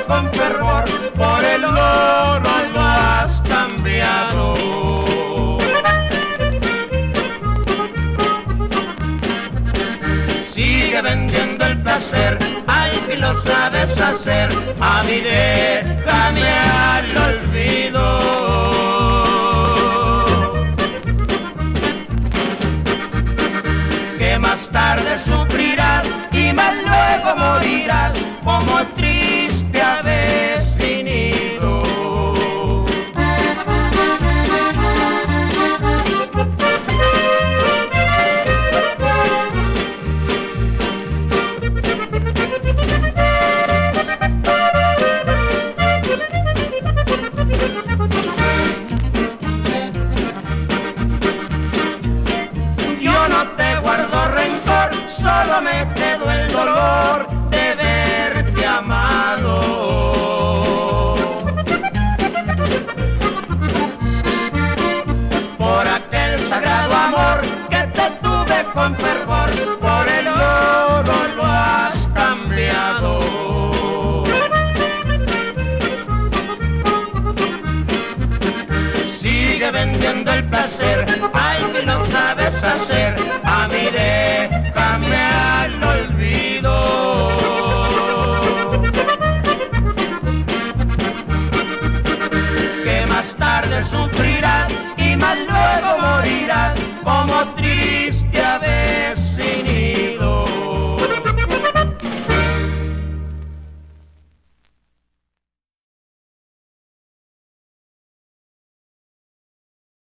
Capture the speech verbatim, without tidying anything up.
con fervor, por el oro lo has cambiado. Sigue vendiendo el placer al que lo sabes hacer, a mí déjame al olvido. Que más tarde sufrirás y más luego morirás como triste ave sin nido. Yo no te guardo rencor, solo me quedo el dolor